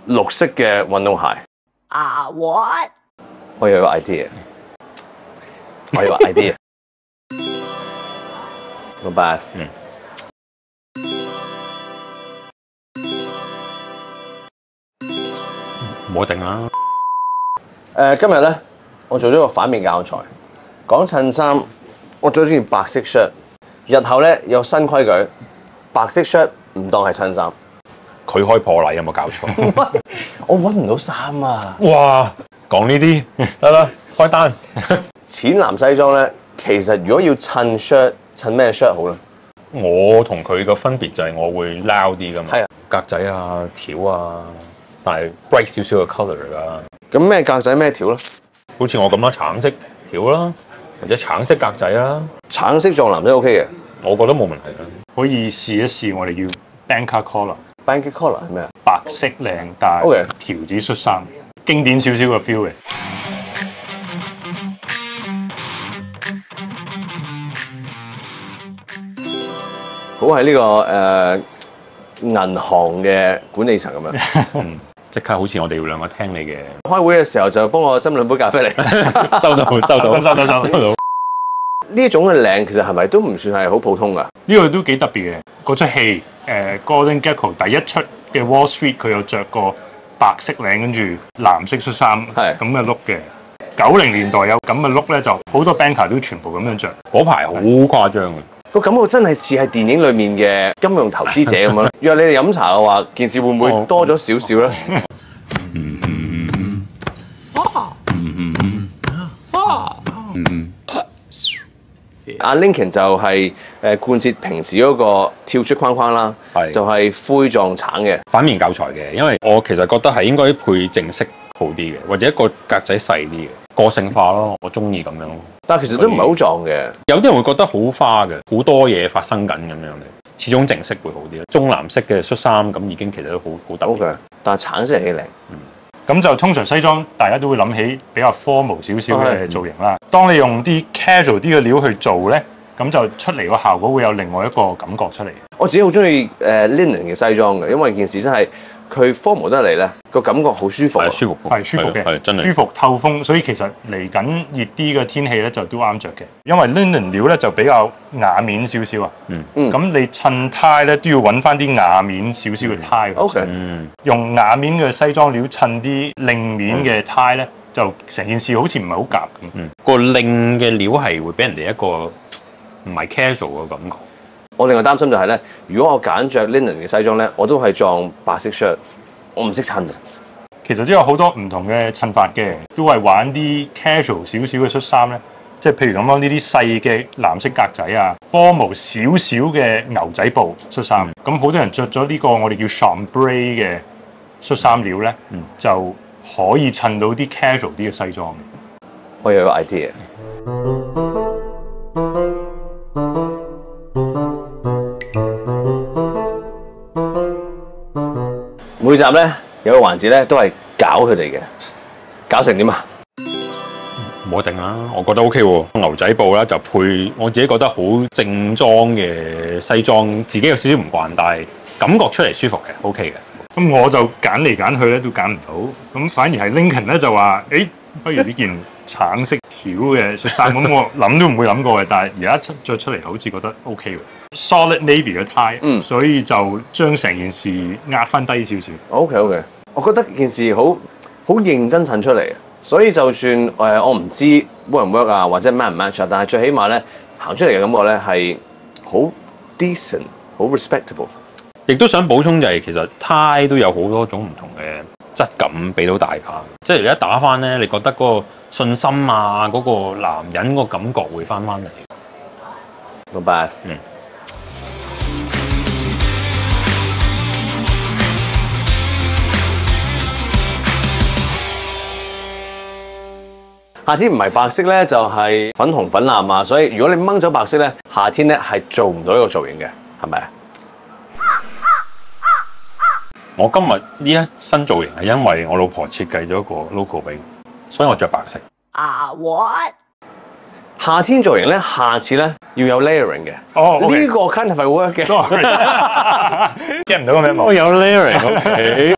綠色嘅運動鞋。 What？ 我有個 idea， 我有個 idea。Not bad。 冇得定啦。 今日咧，我做咗個反面教材，講襯衫，我最中意白色 shirt。日後咧有新規矩，白色 shirt 唔當係襯衫。 佢開破例有冇搞錯？ 我揾唔到衫啊！ 哇，講呢啲得啦，開單。 淺藍西裝咧，其實如果要襯 shirt，襯咩 shirt 好咧？ 我同佢個分別就係我會撈啲噶嘛， 係啊， 格仔啊、條啊，但係 bright 少少嘅 colour 啦。 咁咩格仔咩條咧？ 好似我咁啦，橙色條啦，或者橙色格仔啦。 橙色撞藍色 OK 嘅。 我覺得冇問題啦。可以試一試我哋要 banker collar。banker collar 係咩啊？ 白色領帶 OK 條子恤衫，經典少少嘅 feel 嘅。 好係呢個銀行嘅管理層咁樣。 即刻好似我哋兩個聽你嘅。 開會嘅時候就幫我斟兩杯咖啡嚟。 收到。 呢種嘅領其實係咪都唔算係好普通㗎？ 呢個都幾特別嘅。嗰出戲Gordon Gekko 第一出嘅 Wall Street， 佢有着過白色領跟住藍色恤衫咁嘅 look 嘅。90年代有咁嘅 look 咧，就好多 banker 都全部咁樣着。嗰排好誇張嘅。 個感覺真係似係電影裏面嘅金融投資者咁樣。約你哋飲茶嘅話，件事會唔會多咗少少咧？阿 Lincoln 就係貫徹平時嗰個跳出框框啦，就係灰撞橙嘅反面教材嘅，因為我其實覺得係應該配正式好啲嘅，或者一個格仔細啲嘅，個性化咯，我中意咁樣咯。 但係其實都唔係好撞嘅， 有啲人會覺得好花嘅，好多嘢發生緊咁樣嘅，始終正式會好啲。棕藍色嘅恤衫咁已經其實都好特別嘅， 但係橙色係幾靚。 咁就通常西裝大家都會諗起比較 formal 少少嘅造型啦。當你用啲 casual 啲嘅料去做咧，咁就出嚟個效果會有另外一個感覺出嚟。 我自己好中意linen 嘅西裝嘅，因為件事真係佢 formal 得嚟咧，個感覺好舒服， 係舒服嘅，真係舒服透風。所以其實嚟緊熱啲嘅天氣咧，就都啱着嘅。因為 linen 料咧就比較瓦面少少啊。咁你襯呔咧都要揾翻啲瓦面少少嘅呔。 OK。用瓦面嘅西裝料襯啲令面嘅呔咧，就成件事好似唔係好夾咁。個令嘅料係會俾人哋一個唔係 casual 嘅感覺。 我另外擔心就係咧，如果我揀着 linen 嘅西裝咧，我都係撞白色 shirt， 我唔識襯啊。 其實都有好多唔同嘅襯法嘅，都係玩啲 casual 少少嘅恤衫咧，即係譬如咁樣呢啲細嘅藍色格仔啊 ，formal 少少嘅牛仔布恤衫。咁好多人着咗呢個我哋叫 chambray 嘅恤衫料咧，就可以襯到啲 casual 啲嘅西裝。 我有個 idea。每集咧有個環節咧都係搞佢哋嘅，搞成點啊？ 冇得定啦，我覺得 OK 喎。牛仔布啦就配我自己覺得好正裝嘅西裝，自己有少少唔慣，但係感覺出嚟舒服嘅 ，OK 嘅。咁我就揀嚟揀去咧都揀唔到，咁反而係 Lincoln 咧就話：不如呢件橙色條嘅恤衫，咁我諗都唔會諗過嘅，但係而家着出嚟好似覺得 OK 喎。Solid navy 嘅呔，所以就將成件事壓翻低少少。 OK， 我覺得件事好認真襯出嚟，所以就算我唔知 work 唔 work 啊，或者 match 唔 match 啊，但係最起碼咧行出嚟嘅感覺咧係好 decent， 好 respectable。 亦都想補充就係其實呔都有好多種唔同嘅質感俾到大家，即係你一打翻咧，你覺得嗰個信心啊，嗰個男人個感覺會翻嚟。 Not bad。夏天唔係白色咧，就係粉紅粉藍啊，所以如果你掹走白色咧，夏天咧係做唔到呢個造型嘅，係咪啊？ 我今日呢一身造型係因為我老婆設計咗一個 logo 俾我，所以我着白色。 What？ 夏天造型咧，下次咧要有 layering 嘅。呢個 kind of work 嘅。 get 唔到個咩？我有 layering。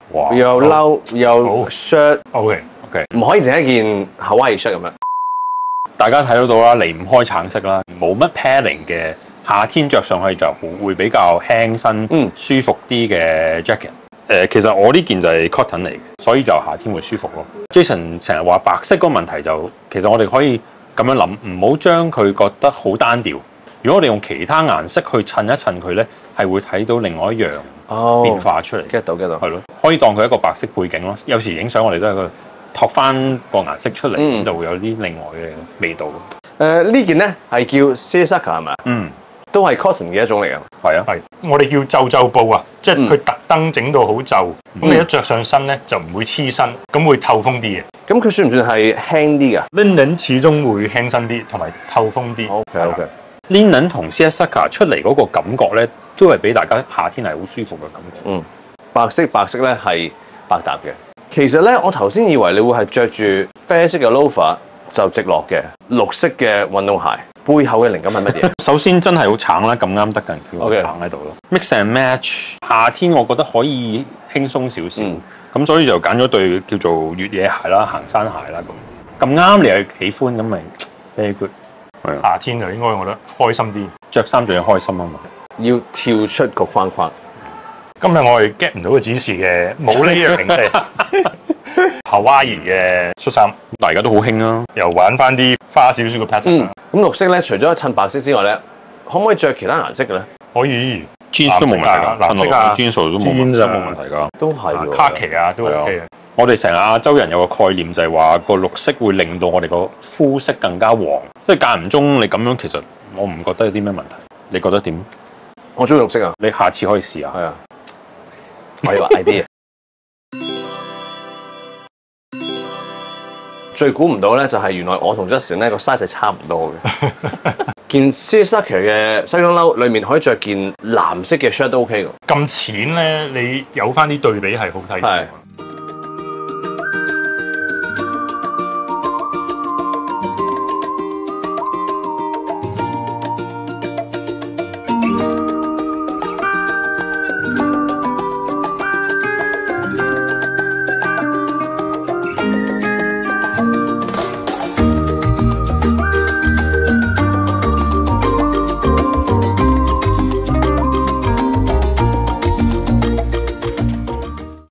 哇！ 有褸有 shirt， OK， 唔可以淨係一件 Hawaii shirt 咁樣。 大家睇得到啦，離唔開橙色啦，冇乜 padding 嘅，夏天着上去就會比較輕身、舒服啲嘅 jacket。其實我呢件就係 cotton 嚟嘅，所以就夏天會舒服咯。Jason 成日話白色嗰個問題就，其實我哋可以咁樣諗，唔好將佢覺得好單調。如果我哋用其他顏色去襯一襯佢咧，係會睇到另外一樣變化出嚟。 get 到係咯，可以當佢一個白色背景咯。有時影相我哋都係個托翻個顏色出嚟，就會有啲另外嘅味道。 呢件咧係叫 Seersucker 係咪？都係 cotton 嘅一種嚟嘅。 係啊， 係我哋叫皺布啊，即係佢特登整到好皺，咁你一着上身咧就唔會黐身，咁會透風啲嘅。 咁佢算唔算係輕啲㗎 Linen 始終會輕身啲，同埋透風啲。 OK。Linen 同 Seersucker 出嚟嗰個感覺咧，都係俾大家夏天係好舒服嘅感覺。 白色咧係百搭嘅。其實咧，我頭先以為你會係着住啡色嘅 loafer 就直落嘅，綠色嘅運動鞋。背後嘅靈感係乜嘢？ 首先真係好橙啦，咁啱得近叫橙喺度咯。Mix and match， 夏天我覺得可以輕鬆少少，咁所以就揀咗對叫做越野鞋啦、行山鞋啦咁啱你係喜歡咁咪 very good。 夏天就應該我覺得開心啲， 着衫仲要開心啊嘛， 要跳出個框框。 今日我哋 get 唔到個指示嘅，冇呢樣嘅。Hawaii 嘅恤衫， 大家都好興啊， 又玩翻啲花少少嘅 pattern。 咁綠色咧，除咗襯白色之外咧，可唔可以着其他顏色嘅咧？ 可以 ，jeans 都冇問題㗎， 藍色啊 ，jeans 都冇問題㗎， 都係卡其啊，都 OK 嘅。 我哋成日亞洲人有個概念就係話個綠色會令到我哋個膚色更加黃，即係間唔中你咁樣，其實我唔覺得有啲咩問題。你覺得點？ 我中意綠色啊！ 你下次可以試下。 係啊，我有 idea。最估唔到咧，就係原來我同 Justin 咧個 size 係差唔多嘅。件 Seersucker 嘅西裝褸裏面可以着件藍色嘅 shirt 都 OK 嘅。 咁淺咧，你有翻啲對比係好睇。 係